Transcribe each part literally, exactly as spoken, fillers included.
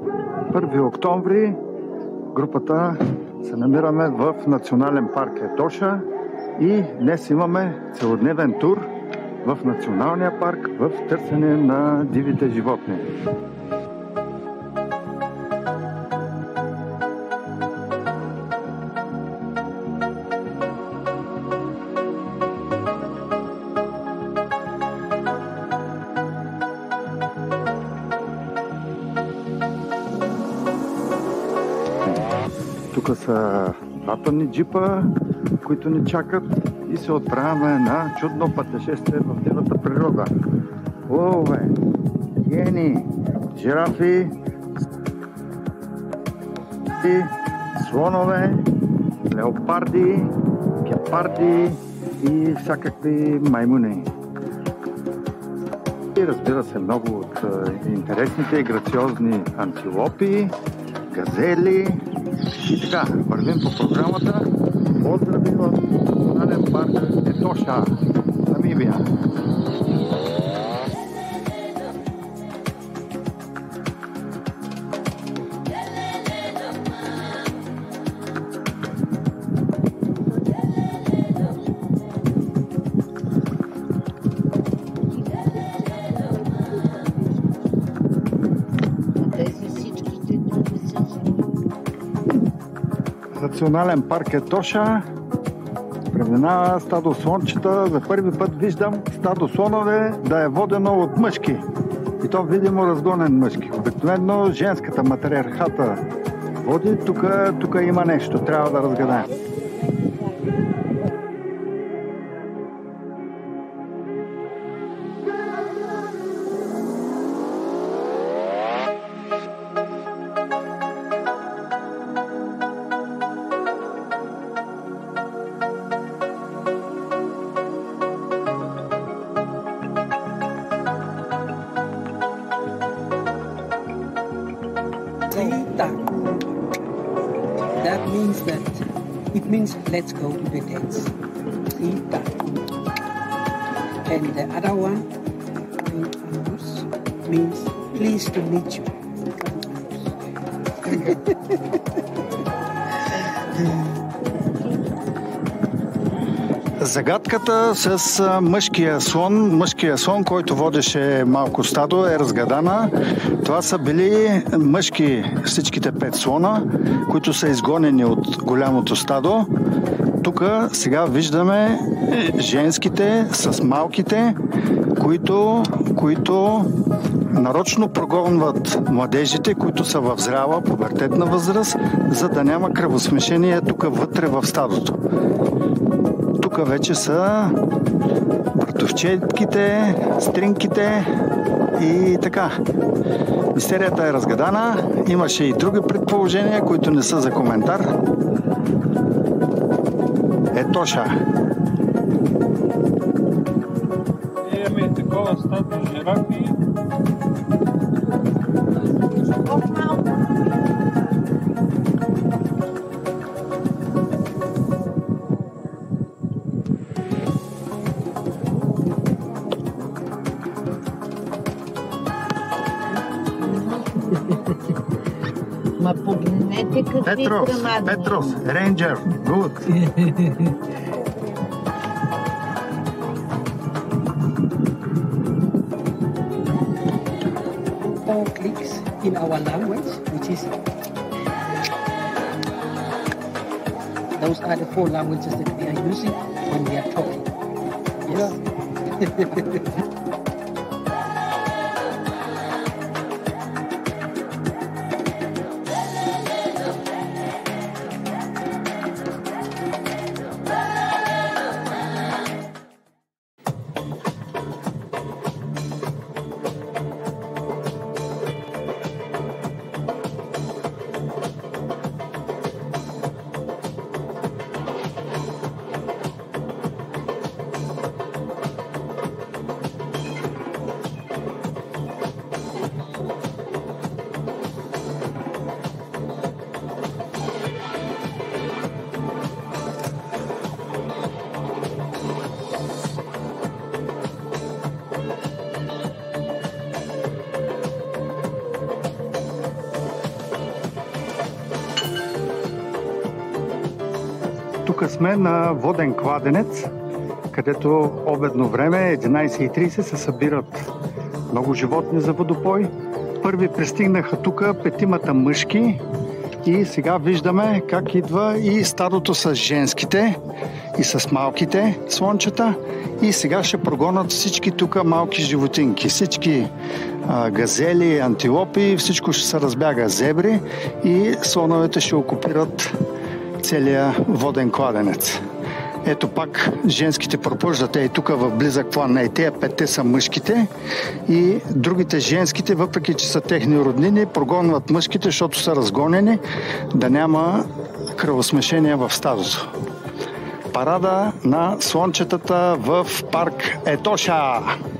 първи октомври групата се намираме в Национален парк Етоша и днес имаме целодневен тур в Националния парк в търсене на дивите животни. Тук са двата ни джипа, които ни чакат и се отправяме на чудно пътешествие в дивата природа. Лъвове, хиени, жирафи, слонове, леопарди, гепарди и всякакви маймуни. И разбира се, много от интересните и грациозни антилопи, газели. И така, вървим по програмата. Поздрави в Национален парк Етоша, Намибия. Национален парк Етоша преминава стадо слончета. За първи път виждам стадо слонове да е водено от мъжки. И то видимо разгонен мъжки. Обикновено женската матриархата води. Тук има нещо. Трябва да разгадаем. That means that it means let's go to the dance. And the other one means pleased to meet you. Загадката с мъжкия слон, мъжкия слон, който водеше малко стадо, е разгадана. Това са били мъжки всичките пет слона, които са изгонени от голямото стадо. Тук сега виждаме женските с малките, които, които нарочно прогонват младежите, които са в зряла пубертетна възраст, за да няма кръвосмешение тук вътре в стадото. Тук вече са братовчетките, стринките и така. Мистерията е разгадана. Имаше и други предположения, които не са за коментар. Етоша. Имаме такова стадо жирафи. Ма погледнете какви Петрос, грамадни. Петрос, Рейнджер, good. Four clicks in our language, which is those are the four languages that we are using when we are talking. Yes. Тук сме на воден кладенец, където обедно време, единайсет и трийсет, се събират много животни за водопой. Първи пристигнаха тук петимата мъжки и сега виждаме как идва и стадото с женските и с малките слончета. И сега ще прогонят всички тук малки животинки, всички а, газели, антилопи, всичко ще се разбяга, зебри и слоновете ще окупират целия воден кладенец. Ето пак женските пропъждат и тук в близък план. Ей, тези петте са мъжките и другите женските, въпреки че са техни роднини, прогонват мъжките, защото са разгонени, да няма кръвосмешение в стадото. Парада на слончетата в парк Етоша.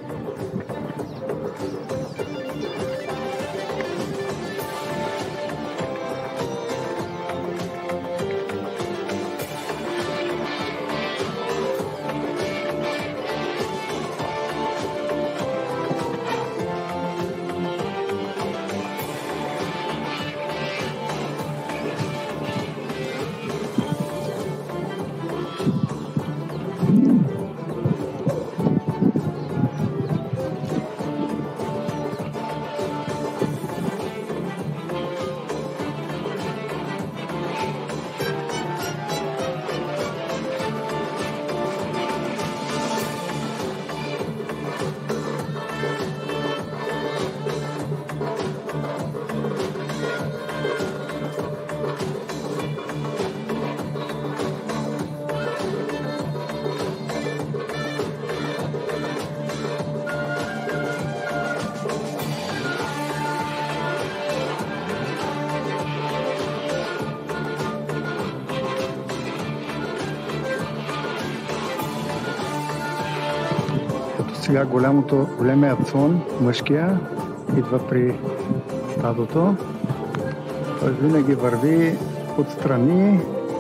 Сега голямото, големият слон, мъжкия, идва при стадото. Той винаги върви отстрани.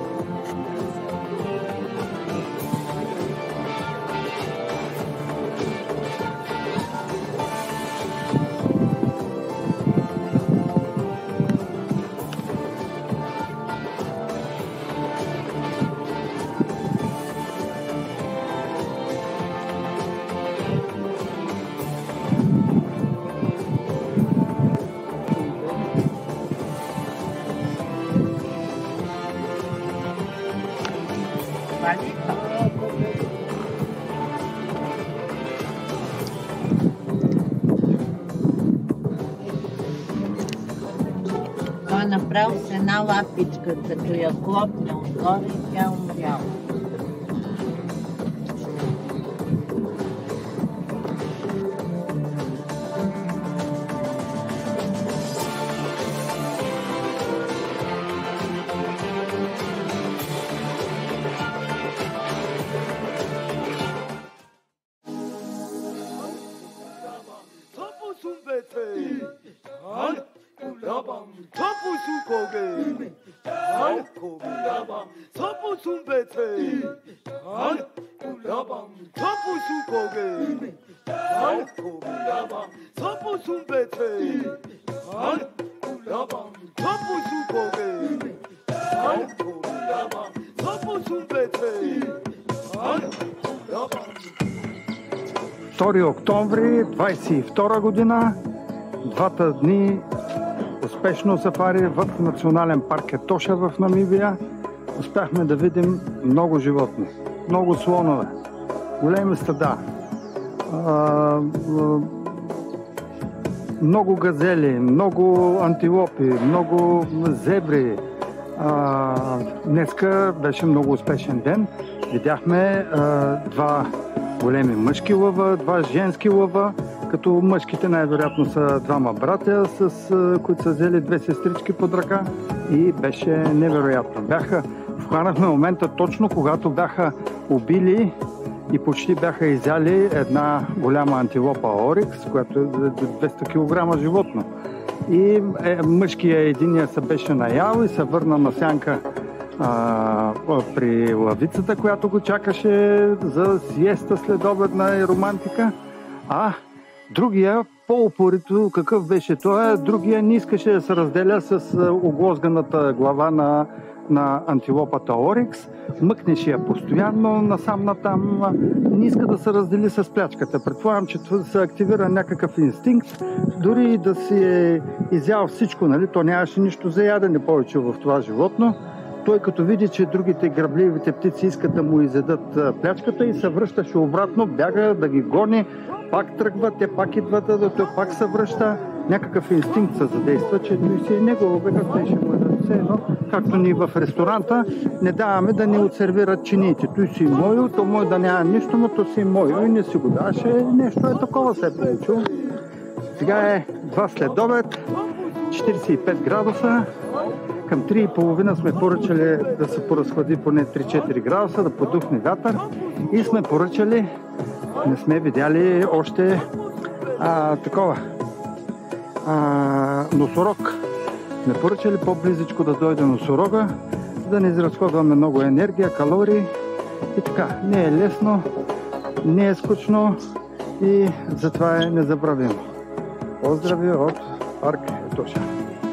Той е направил с една лапичка, като я клопне отгоре и тя умряла. втори октомври двайсет и втора година, двата дни успешно сафари в Национален парк Етоша в Намибия. Успяхме да видим много животни, много слонове, големи стада, много газели, много антилопи, много зебри. Днеска беше много успешен ден. Видяхме два големи мъжки лъва, два женски лъва, като мъжките най-вероятно са двама братя, с които са взели две сестрички под ръка и беше невероятно. Бяха, вхванахме момента точно когато бяха убили и почти бяха изяли една голяма антилопа орикс, която е двеста килограма животно. И е, мъжкия единия се беше наял и се върна на сянка а, при лъвицата, която го чакаше за сиеста следобедна и романтика. А другия, по-упорито, какъв беше той, другия не искаше да се разделя с оглозганата глава на на антилопата Орикс, мъкнеш я постоянно насам-натам, не иска да се раздели с плячката. Предполагам, че се активира някакъв инстинкт, дори да си е изял всичко, нали? То нямаше нищо за ядене повече в това животно. Той като види, че другите грабливите птици искат да му изядат плячката и се връщаше обратно, бяга да ги гони, пак тръгва, те пак идват, да той пак се връща. Някакъв инстинкт се задейства, че той си е негово, бе, как те ще бъдат все едно. Както ни в ресторанта не даваме да ни отсервират чиниите. Той си мой, то мой да няма нищо, но то си мой и не си го даваше. Нещо е такова се е получило. Сега е два след обед, четиридесет и пет градуса. Към три и половина сме поръчали да се поразхлади поне три-четири градуса, да подухне вятър и сме поръчали, не сме видяли още а, такова а, носорог. Сме поръчали по-близичко да дойде носорога, да не изразходваме много енергия, калории и така. Не е лесно, не е скучно и затова е незабравимо. Поздрави от парк Етоша.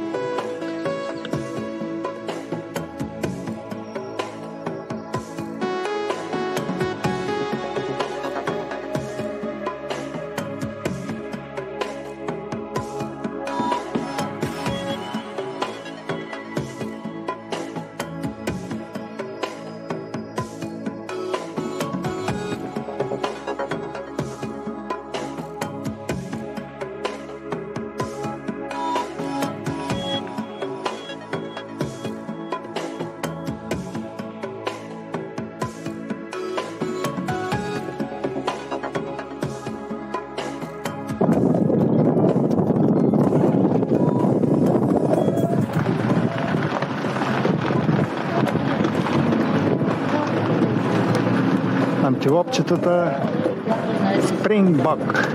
Антилопчетата Спрингбок.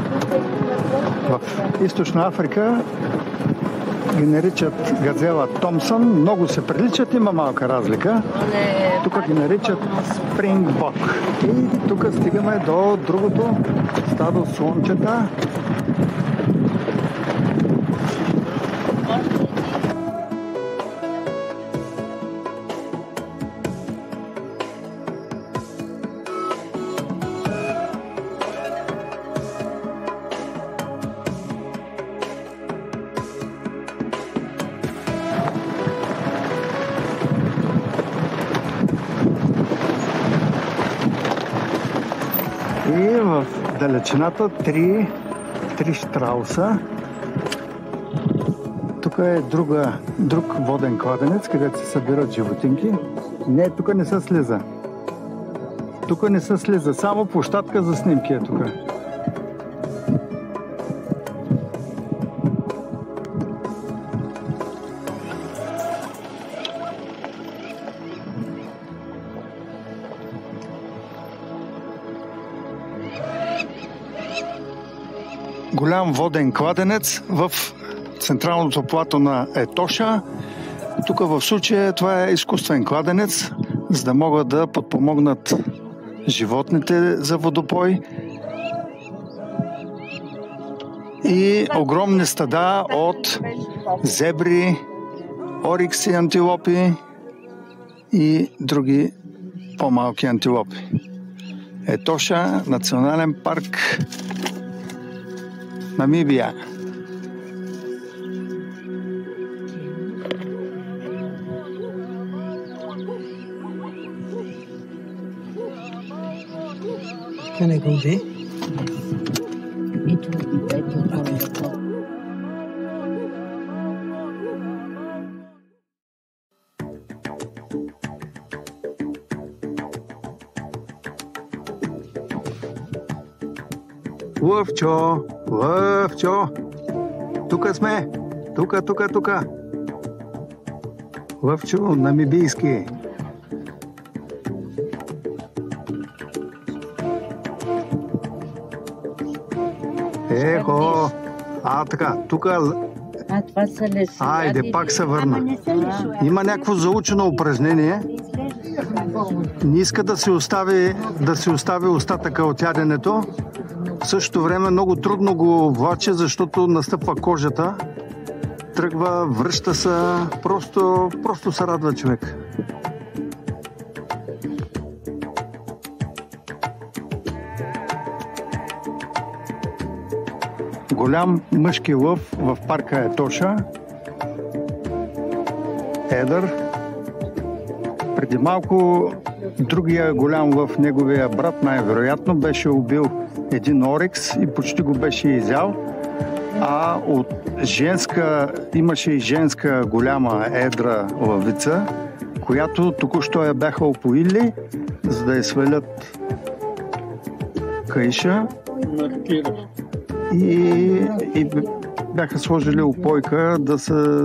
В Източна Африка ги наричат газела Томсън. Много се приличат, има малка разлика. Тук ги наричат Спрингбок. И тук стигаме до другото стадо слончета. И в далечината три, три щрауса. Тук е друга, друг воден кладенец, където се събират животинки. Не, тук не се слиза. Тук не се слиза, само площадка за снимки е тук. Голям воден кладенец в централното плато на Етоша. Тук в случая това е изкуствен кладенец, за да могат да подпомогнат животните за водопой. И огромни стада от зебри, орикси, антилопи и други по-малки антилопи. Етоша, национален парк Намибия. Can I go there? It will be better for the Лъвчо, Лъвчо, тука сме, тука, тука, тука. Лъвчо намибийски. Ехо, а така, тука. А, това са леса. Айде, пак се върна. Има някакво заучено упражнение. Не иска да си остави, да си остави остатъка от яденето. В същото време много трудно го влаче, защото настъпва кожата. тръгва, връща се, просто, просто се радва човек. Голям мъжки лъв в парка Етоша. Едър. Преди малко другия голям лъв, неговия брат най-вероятно, беше убил един орикс и почти го беше изял. А от женска, имаше и женска голяма едра лъвица, която току-що я бяха опоили, за да я свалят кайша. И, и бяха сложили опойка да се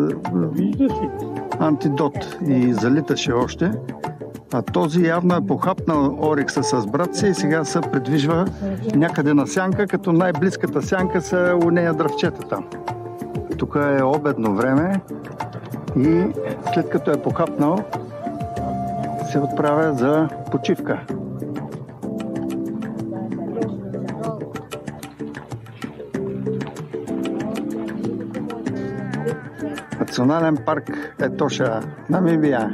антидот и залиташе още. А този явно е похапнал орикса с брат си и сега се придвижва някъде на сянка, като най-близката сянка са у нея дръвчетата. Тук е обедно време и след като е похапнал, се отправя за почивка. Национален парк Етоша, Намибия.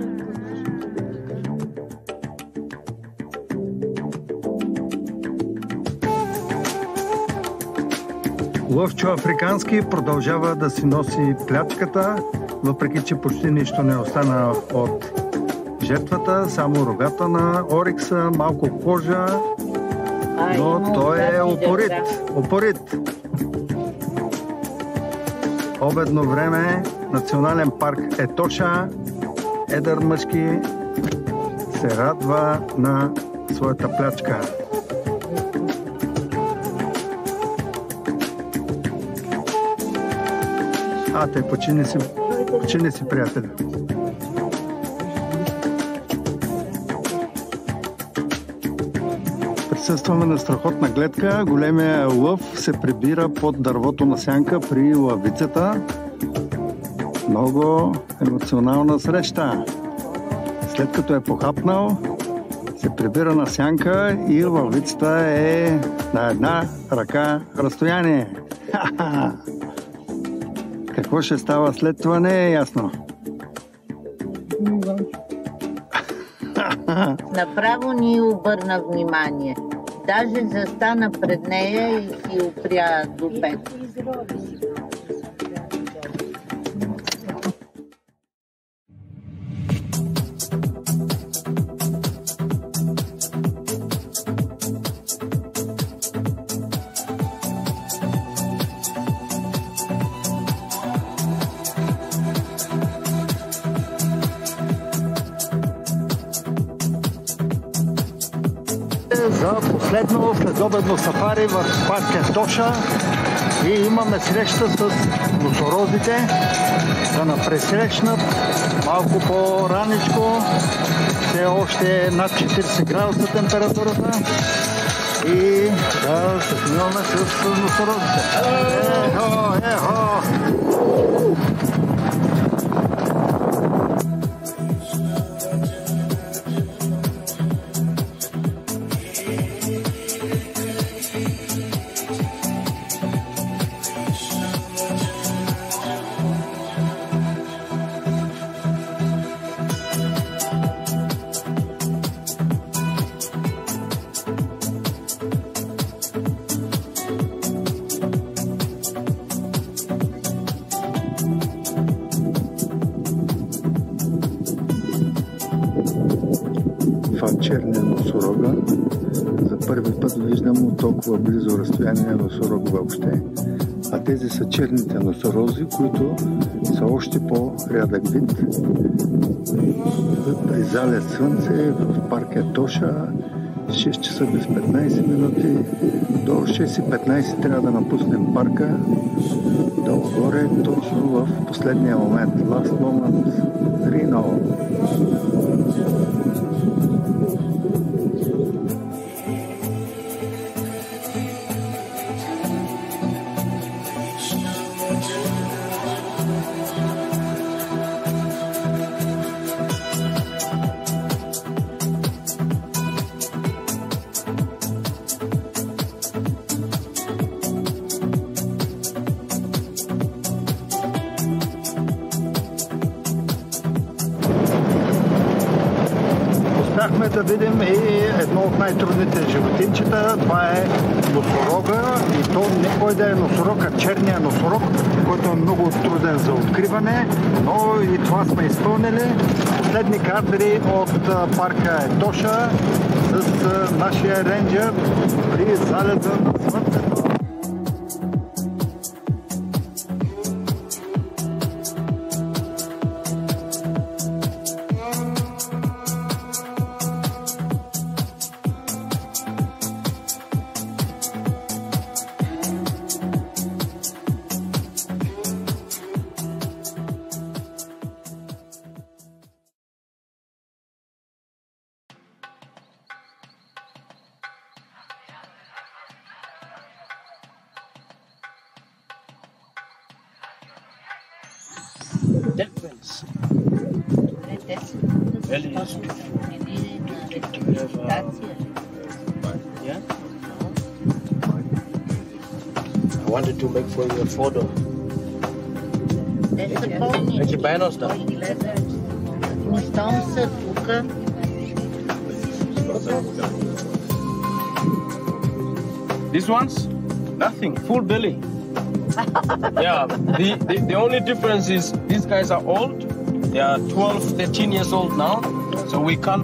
Лъвчо африкански продължава да си носи плячката, въпреки че почти нищо не остана от жертвата, само рогата на орикса, малко кожа, но той е упорит. Упорит. Обедно време, Национален парк Етоша, едър мъжки се радва на своята плячка. А, те почини си, почини си, приятели. Присъстваме на страхотна гледка. Големия лъв се прибира под дървото на сянка при лъвицата. Много емоционална среща. След като е похапнал, се прибира на сянка и лъвицата е на една ръка разстояние. Ха-ха! Какво ще става след това, не е ясно. Направо ни обърна внимание. Даже застана пред нея и си опря до пет. За последно следобедно сафари в парк Етоша и имаме среща с носорозите да напресрещнат малко по-раничко. Все още е над четиридесет градуса температурата и да се снимаме с носорозите. Ехо, ехо! Черния носорога. За първи път виждам от толкова близо разстояние носорог въобще. А тези са черните носорози, които са още по-рядък вид. При залез слънце в парк Етоша, шест часа без петнайсет минути. До шест и петнайсет трябва да напуснем парка. Долу-горе, точно в последния момент. Last moment, Reno. успяхме да видим и едно от най-трудните животинчета. Това е носорога, и то не кой да е носорог, а черния носорог, който е много труден за откриване, но и това сме изпълнили. Последни кадри от парка Етоша с нашия рейнджер при залеза на слънцето. Difference. Belly is yeah. I wanted to make for you a photo. Welche Beine hast du? These ones? Nothing. Full belly. Yeah, the, the, the only difference is these guys are old. They are twelve, thirteen years old now, so we can't.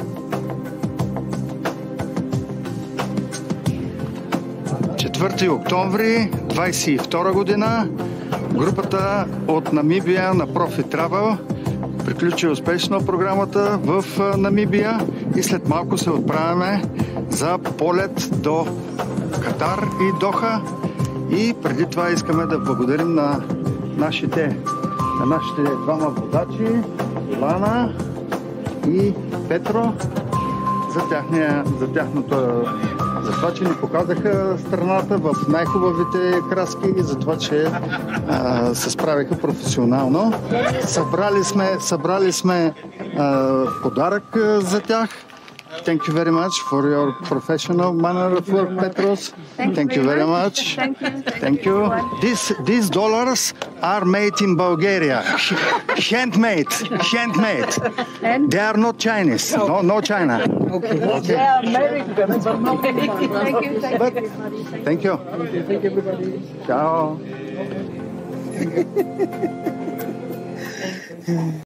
четвърти октомври двадесет и втора година групата от Намибия на Profit Travel приключи успешно програмата в Намибия и след малко се отправяме за полет до Катар и Доха. И преди това искаме да благодарим на нашите, на нашите двама водачи, Лана и Петро, за, тяхния, за тяхното, за това, че ни показаха страната в най-хубавите краски и за това, че а, се справиха професионално. Събрали сме, събрали сме а, подарък за тях. Thank you very much for your professional manner of work, Petros. Thank, Thank you very much. much. Thank you. Thank you. These these dollars are made in Bulgaria. Handmade. Handmade. And? They are not Chinese. No, no China. Okay. Okay. They are American. Thank you. Thank But, you. thank you. Thank you, everybody. Ciao.